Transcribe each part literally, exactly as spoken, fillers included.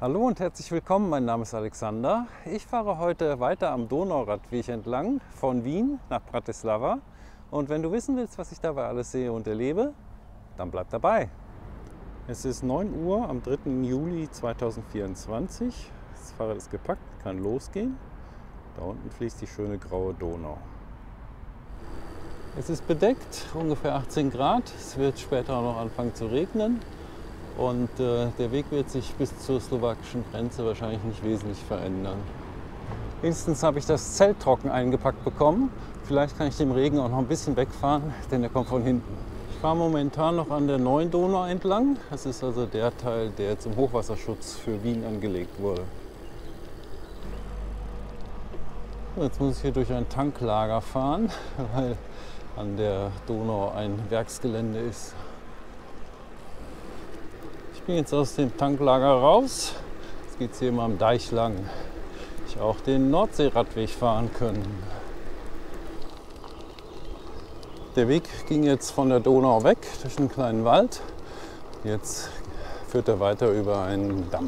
Hallo und herzlich willkommen, mein Name ist Alexander. Ich fahre heute weiter am Donauradweg entlang von Wien nach Bratislava. Und wenn du wissen willst, was ich dabei alles sehe und erlebe, dann bleib dabei. Es ist neun Uhr am dritten Juli zweitausendvierundzwanzig. Das Fahrrad ist gepackt, kann losgehen. Da unten fließt die schöne graue Donau. Es ist bedeckt, ungefähr achtzehn Grad. Es wird später auch noch anfangen zu regnen. Und äh, der Weg wird sich bis zur slowakischen Grenze wahrscheinlich nicht wesentlich verändern. Wenigstens habe ich das Zelt trocken eingepackt bekommen. Vielleicht kann ich dem Regen auch noch ein bisschen wegfahren, denn der kommt von hinten. Ich fahre momentan noch an der neuen Donau entlang. Das ist also der Teil, der zum Hochwasserschutz für Wien angelegt wurde. Jetzt muss ich hier durch ein Tanklager fahren, weil an der Donau ein Werksgelände ist. Ich bin jetzt aus dem Tanklager raus. Jetzt geht es hier mal am Deich lang. Ich auch den Nordseeradweg fahren können. Der Weg ging jetzt von der Donau weg durch einen kleinen Wald. Jetzt führt er weiter über einen Damm.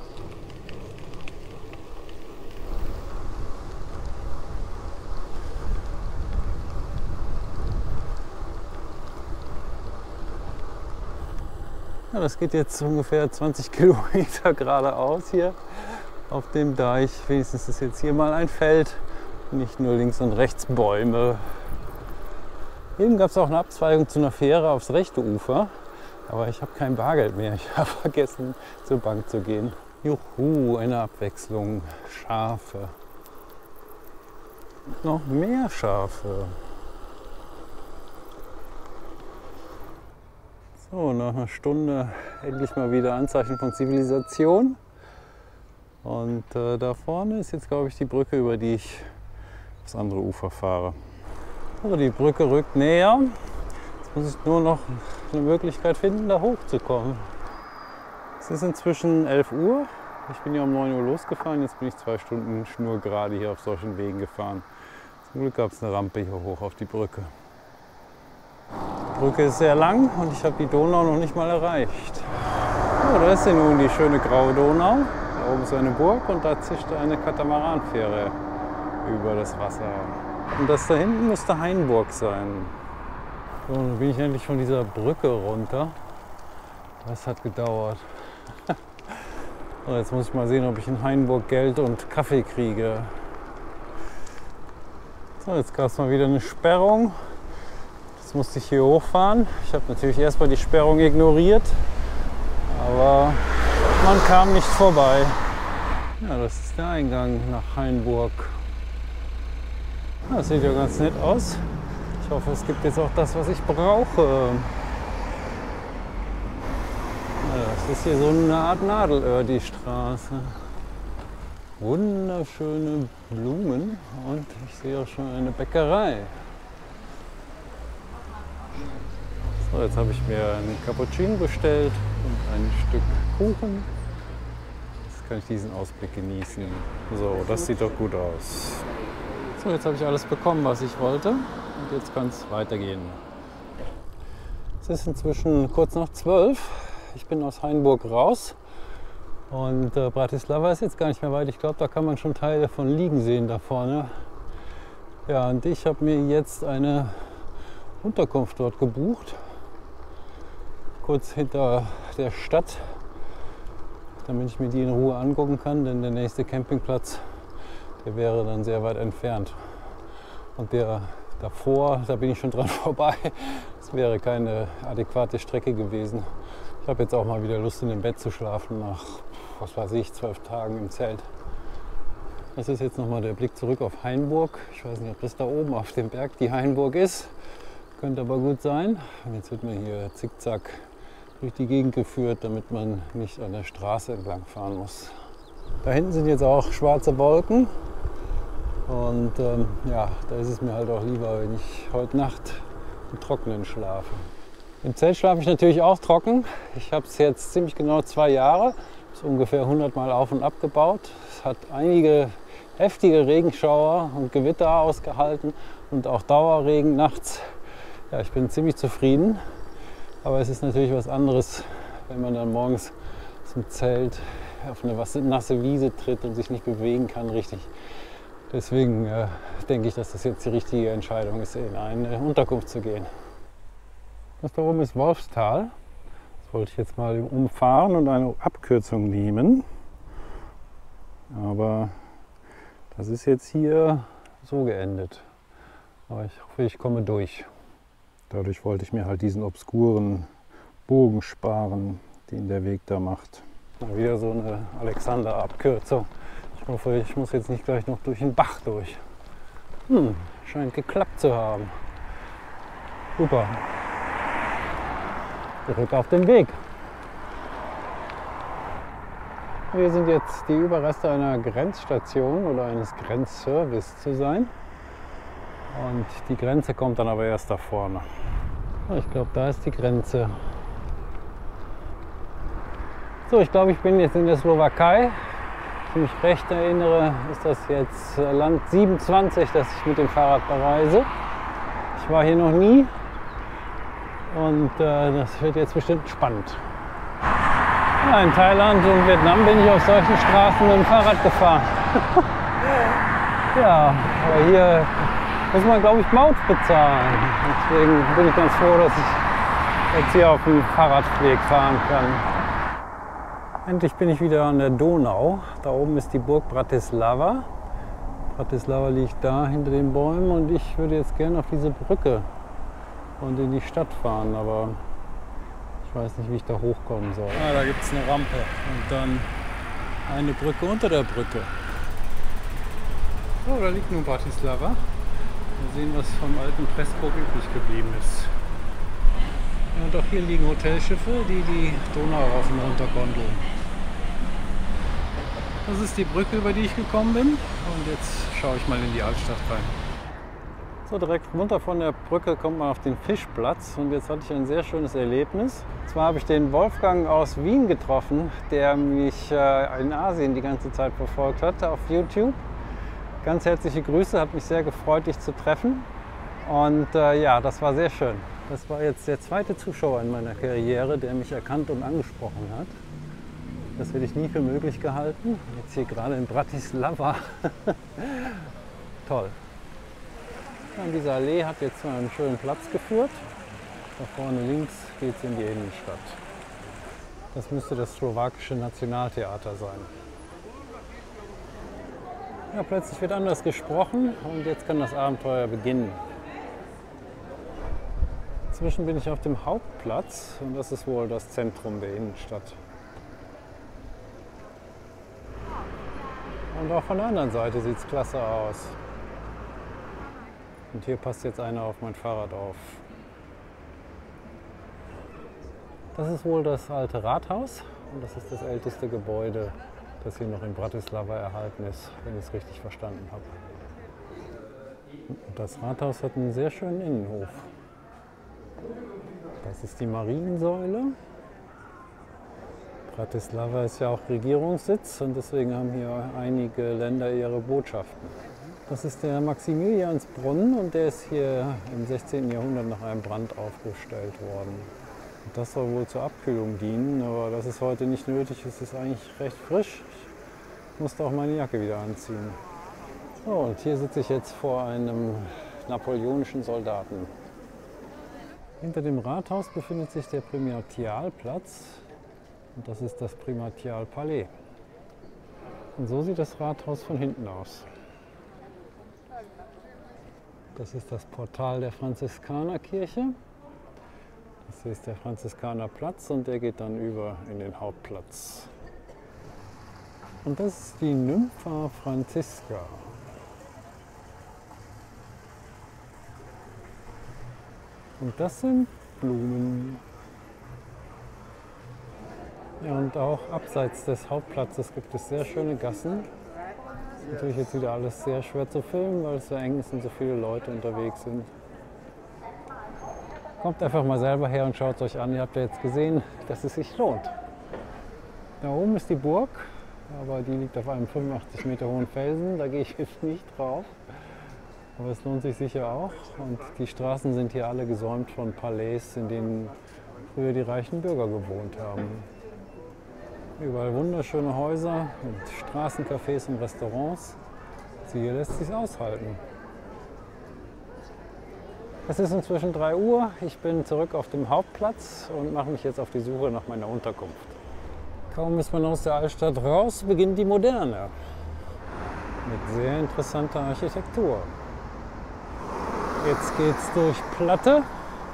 Ja, das geht jetzt ungefähr zwanzig Kilometer geradeaus hier auf dem Deich. Wenigstens ist jetzt hier mal ein Feld, nicht nur links und rechts Bäume. Eben gab es auch eine Abzweigung zu einer Fähre aufs rechte Ufer, aber ich habe kein Bargeld mehr. Ich habe vergessen, zur Bank zu gehen. Juhu, eine Abwechslung. Schafe. Noch mehr Schafe. So, nach einer Stunde endlich mal wieder Anzeichen von Zivilisation. Und äh, da vorne ist jetzt, glaube ich, die Brücke, über die ich aufs andere Ufer fahre. Also die Brücke rückt näher. Jetzt muss ich nur noch eine Möglichkeit finden, da hochzukommen. Es ist inzwischen elf Uhr. Ich bin ja um neun Uhr losgefahren. Jetzt bin ich zwei Stunden schnurgerade hier auf solchen Wegen gefahren. Zum Glück gab es eine Rampe hier hoch auf die Brücke. Die Brücke ist sehr lang und ich habe die Donau noch nicht mal erreicht. Oh, da ist sie nun, die schöne graue Donau. Da oben ist eine Burg und da zischt eine Katamaranfähre über das Wasser. Und das da hinten müsste Hainburg sein. So, dann bin ich endlich von dieser Brücke runter. Das hat gedauert. So, jetzt muss ich mal sehen, ob ich in Hainburg Geld und Kaffee kriege. So, jetzt gab es mal wieder eine Sperrung. Jetzt musste ich hier hochfahren. Ich habe natürlich erstmal die Sperrung ignoriert, aber man kam nicht vorbei. Ja, das ist der Eingang nach Hainburg. Das sieht ja ganz nett aus. Ich hoffe, es gibt jetzt auch das, was ich brauche. Ja, das ist hier so eine Art Nadelöhr, die Straße. Wunderschöne Blumen und ich sehe auch schon eine Bäckerei. So, jetzt habe ich mir einen Cappuccino bestellt und ein Stück Kuchen. Jetzt kann ich diesen Ausblick genießen. So, das sieht doch gut aus. So, jetzt habe ich alles bekommen, was ich wollte und jetzt kann es weitergehen. Es ist inzwischen kurz nach zwölf. Ich bin aus Hainburg raus und äh, Bratislava ist jetzt gar nicht mehr weit. Ich glaube, da kann man schon Teile davon liegen sehen da vorne. Ja, und ich habe mir jetzt eine Unterkunft dort gebucht, kurz hinter der Stadt, damit ich mir die in Ruhe angucken kann, denn der nächste Campingplatz, der wäre dann sehr weit entfernt. Und der davor, da bin ich schon dran vorbei, das wäre keine adäquate Strecke gewesen. Ich habe jetzt auch mal wieder Lust, in dem Bett zu schlafen nach, was weiß ich, zwölf Tagen im Zelt. Das ist jetzt nochmal der Blick zurück auf Hainburg. Ich weiß nicht, ob das da oben auf dem Berg die Hainburg ist. Könnte aber gut sein. Und jetzt wird man hier zickzack durch die Gegend geführt, damit man nicht an der Straße entlang fahren muss. Da hinten sind jetzt auch schwarze Wolken. Und ähm, ja, da ist es mir halt auch lieber, wenn ich heute Nacht im Trockenen schlafe. Im Zelt schlafe ich natürlich auch trocken. Ich habe es jetzt ziemlich genau zwei Jahre, ist ungefähr hundert Mal auf und ab gebaut. Es hat einige heftige Regenschauer und Gewitter ausgehalten und auch Dauerregen nachts. Ja, ich bin ziemlich zufrieden, aber es ist natürlich was anderes, wenn man dann morgens zum Zelt auf eine nasse Wiese tritt und sich nicht bewegen kann richtig. Deswegen äh, denke ich, dass das jetzt die richtige Entscheidung ist, in eine Unterkunft zu gehen. Das da oben ist Wolfstal. Das wollte ich jetzt mal umfahren und eine Abkürzung nehmen. Aber das ist jetzt hier so geendet. Aber ich hoffe, ich komme durch. Dadurch wollte ich mir halt diesen obskuren Bogen sparen, den der Weg da macht. Na, wieder so eine Alexander-Abkürzung. Ich hoffe, ich muss jetzt nicht gleich noch durch den Bach durch. Hm, scheint geklappt zu haben. Super. Zurück auf den Weg. Wir sind jetzt die Überreste einer Grenzstation oder eines Grenzservice zu sein. Und die Grenze kommt dann aber erst da vorne. Ich glaube, da ist die Grenze. So, ich glaube, ich bin jetzt in der Slowakei. Wenn ich mich recht erinnere, ist das jetzt Land siebenundzwanzig, das ich mit dem Fahrrad bereise. Ich war hier noch nie und äh, das wird jetzt bestimmt spannend. Ja, in Thailand und Vietnam bin ich auf solchen Straßen mit dem Fahrrad gefahren. Ja, aber hier muss man, glaube ich, Maut bezahlen. Deswegen bin ich ganz froh, dass ich jetzt hier auf dem Fahrradweg fahren kann. Endlich bin ich wieder an der Donau. Da oben ist die Burg Bratislava. Bratislava liegt da hinter den Bäumen und ich würde jetzt gerne auf diese Brücke und in die Stadt fahren, aber ich weiß nicht, wie ich da hochkommen soll. Ah, da gibt es eine Rampe und dann eine Brücke unter der Brücke. Oh, da liegt nun Bratislava. Wir sehen, was vom alten Pressburg übrig geblieben ist. Und auch hier liegen Hotelschiffe, die die Donau rauf und runter gondeln. Das ist die Brücke, über die ich gekommen bin. Und jetzt schaue ich mal in die Altstadt rein. So, direkt runter von der Brücke kommt man auf den Fischplatz. Und jetzt hatte ich ein sehr schönes Erlebnis. Und zwar habe ich den Wolfgang aus Wien getroffen, der mich äh, in Asien die ganze Zeit verfolgt hat auf YouTube. Ganz herzliche Grüße, hat mich sehr gefreut, dich zu treffen. Und äh, ja, das war sehr schön. Das war jetzt der zweite Zuschauer in meiner Karriere, der mich erkannt und angesprochen hat. Das hätte ich nie für möglich gehalten. Jetzt hier gerade in Bratislava. Toll. Ja, und diese Allee hat jetzt zu einem schönen Platz geführt. Da vorne links geht es in die Innenstadt. Das müsste das slowakische Nationaltheater sein. Ja, plötzlich wird anders gesprochen und jetzt kann das Abenteuer beginnen. Inzwischen bin ich auf dem Hauptplatz und das ist wohl das Zentrum der Innenstadt. Und auch von der anderen Seite sieht es klasse aus. Und hier passt jetzt einer auf mein Fahrrad auf. Das ist wohl das alte Rathaus und das ist das älteste Gebäude, das hier noch in Bratislava erhalten ist, wenn ich es richtig verstanden habe. Und das Rathaus hat einen sehr schönen Innenhof. Das ist die Mariensäule. Bratislava ist ja auch Regierungssitz und deswegen haben hier einige Länder ihre Botschaften. Das ist der Maximiliansbrunnen und der ist hier im sechzehnten Jahrhundert nach einem Brand aufgestellt worden. Und das soll wohl zur Abkühlung dienen, aber das ist heute nicht nötig, es ist eigentlich recht frisch. Ich musste auch meine Jacke wieder anziehen. So, und hier sitze ich jetzt vor einem napoleonischen Soldaten. Hinter dem Rathaus befindet sich der Primatialplatz und das ist das Primatialpalais. Und so sieht das Rathaus von hinten aus. Das ist das Portal der Franziskanerkirche. Das hier ist der Franziskanerplatz und der geht dann über in den Hauptplatz. Und das ist die Nympha Franziska. Und das sind Blumen. Ja, und auch abseits des Hauptplatzes gibt es sehr schöne Gassen. Ist natürlich jetzt wieder alles sehr schwer zu filmen, weil es so eng ist und so viele Leute unterwegs sind. Kommt einfach mal selber her und schaut es euch an. Ihr habt ja jetzt gesehen, dass es sich lohnt. Da oben ist die Burg, aber die liegt auf einem fünfundachtzig Meter hohen Felsen. Da gehe ich jetzt nicht drauf. Aber es lohnt sich sicher auch. Und die Straßen sind hier alle gesäumt von Palais, in denen früher die reichen Bürger gewohnt haben. Überall wunderschöne Häuser mit Straßencafés und Restaurants. Also hier lässt sich aushalten. Es ist inzwischen drei Uhr. Ich bin zurück auf dem Hauptplatz und mache mich jetzt auf die Suche nach meiner Unterkunft. Kaum ist man aus der Altstadt raus, beginnt die Moderne. Mit sehr interessanter Architektur. Jetzt geht's durch Platte.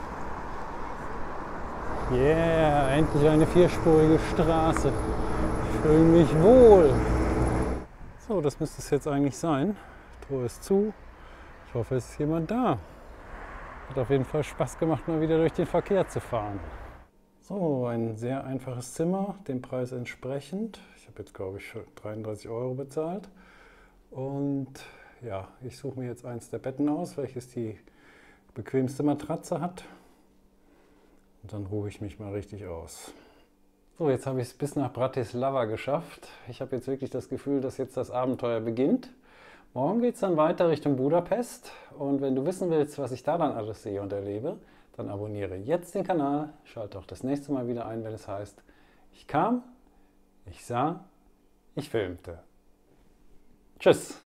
Yeah, endlich eine vierspurige Straße. Ich fühle mich wohl. So, das müsste es jetzt eigentlich sein. Tor ist zu. Ich hoffe, es ist jemand da. Hat auf jeden Fall Spaß gemacht, mal wieder durch den Verkehr zu fahren. So, ein sehr einfaches Zimmer, dem Preis entsprechend. Ich habe jetzt, glaube ich, dreiunddreißig Euro bezahlt. Und ja, ich suche mir jetzt eins der Betten aus, welches die bequemste Matratze hat. Und dann ruhe ich mich mal richtig aus. So, jetzt habe ich es bis nach Bratislava geschafft. Ich habe jetzt wirklich das Gefühl, dass jetzt das Abenteuer beginnt. Morgen geht es dann weiter Richtung Budapest. Und wenn du wissen willst, was ich da dann alles sehe und erlebe, dann abonniere jetzt den Kanal. Schalte auch das nächste Mal wieder ein, wenn es heißt, ich kam, ich sah, ich filmte. Tschüss!